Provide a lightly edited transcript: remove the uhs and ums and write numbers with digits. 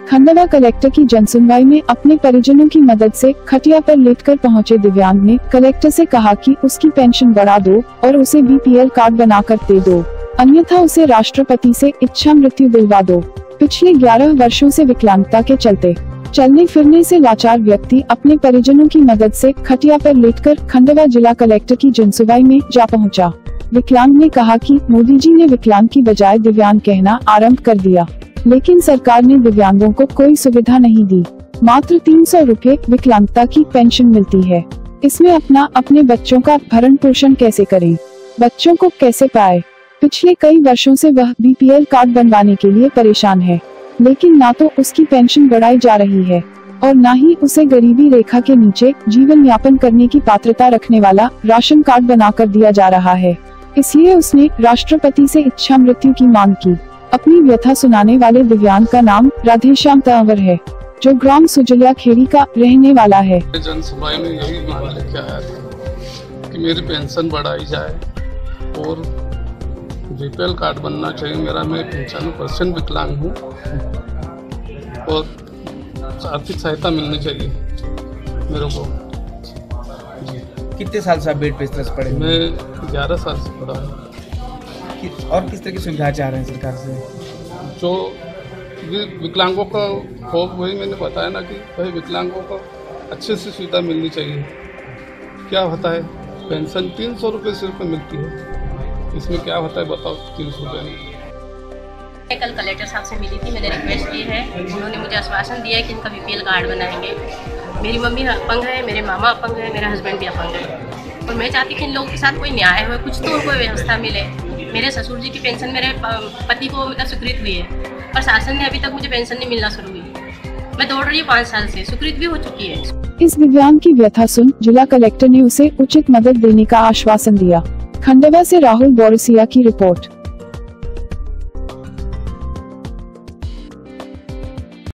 Khandwa collector की जनसुनवाई में अपने परिजनों की मदद से खटिया पर लेटकर पहुंचे दिव्यांग ने कलेक्टर से कहा कि उसकी पेंशन बढ़ा दो और उसे बीपीएल कार्ड बनाकर दे दो, अन्यथा उसे राष्ट्रपति से इच्छा मृत्यु दिलवा दो। पिछले 11 वर्षों से विकलांगता के चलते चलने फिरने से लाचार व्यक्ति अपने परिजनों की मदद से खटिया पर लेटकर खंडवा जिला कलेक्टर की जनसुनवाई में जा पहुंचा। विकलांग ने कहा कि मोदी जी ने विकलांग की बजाय दिव्यांग कहना आरंभ कर दिया, लेकिन सरकार ने दिव्यांगों को कोई सुविधा नहीं दी। मात्र 300 रुपए विकलांगता की पेंशन मिलती है। इसमें अपने बच्चों का भरण पोषण कैसे करें, बच्चों को कैसे पाए। पिछले कई वर्षों से वह बीपीएल कार्ड बनवाने के लिए परेशान है, लेकिन ना तो उसकी पेंशन बढ़ाई जा रही है और ना ही उसे गरीबी रेखा के नीचे जीवन यापन करने की पात्रता रखने वाला राशन कार्ड बनाकर दिया जा रहा है। इसलिए उसने राष्ट्रपति से इच्छा मृत्यु की मांग की। अपनी व्यथा सुनाने वाले दिव्यांग का नाम राधेश्याम तंवर है, जो ग्राम सुजलिया खेड़ी का रहने वाला है। जनसुनवाई में यही मांग लेके आया था कि मेरी पेंशन बढ़ाई जाए और बीपीएल कार्ड बनना चाहिए मेरा। मैं 95% विकलांग हूँ और आर्थिक सहायता मिलनी चाहिए मेरे को। कितने साल से आप बेड पे इस तरह से पड़े? मैं 11 साल से पड़ा हूँ। और किस तरह की सुविधा चाह रहे हैं सरकार से? जो विकलांगों का होप वही मैंने बताया ना कि भाई विकलांगों को अच्छे से सुविधा मिलनी चाहिए। क्या होता है, पेंशन 300 रुपये सिर्फ मिलती है, इसमें क्या होता है बताओ 300 रुपये में। मैं कल कलेक्टर साहब से मिली थी, मैंने रिक्वेस्ट की है। उन्होंने मुझे आश्वासन दिया है कि इनका बीपीएल कार्ड बनाएंगे। मेरी मम्मी अपंग है, मेरे मामा अपंग है, मेरा हस्बैंड भी अपंग है और मैं चाहती कि इन लोगों के साथ कोई न्याय हो, कुछ तो उनको व्यवस्था मिले। मेरे ससुर जी की पेंशन मेरे पति को मतलब स्वीकृत हुई है, पर शासन ने अभी तक मुझे पेंशन नहीं मिलना शुरू हुई। मैं दौड़ रही हूँ 5 साल से, स्वीकृत भी हो चुकी है। इस दिव्यांग की व्यथा सुन जिला कलेक्टर ने उसे उचित मदद देने का आश्वासन दिया। खंडवा से राहुल बोरसिया की रिपोर्ट।